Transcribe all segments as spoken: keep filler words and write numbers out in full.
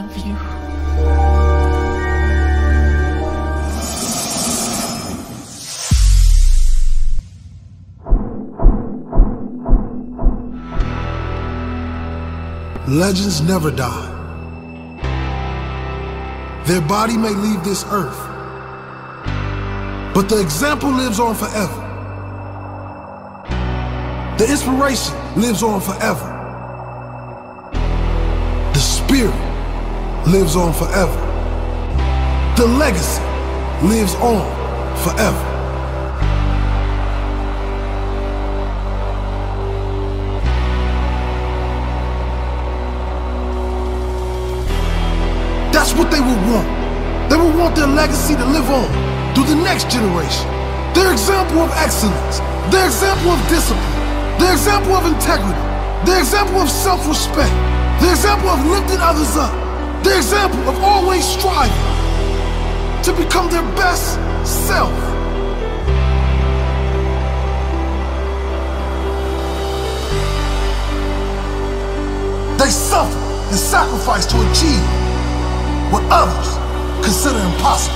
love you. Legends never die. Their body may leave this earth, but the example lives on forever. The inspiration lives on forever. The spirit lives on forever. The legacy lives on forever. That's what they would want. They would want their legacy to live on through the next generation. Their example of excellence, their example of discipline, their example of integrity, their example of self-respect, their example of lifting others up, their example of always striving to become their best self. They suffer and sacrifice to achieve what others consider impossible.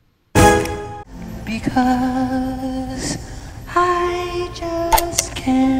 Because I just can't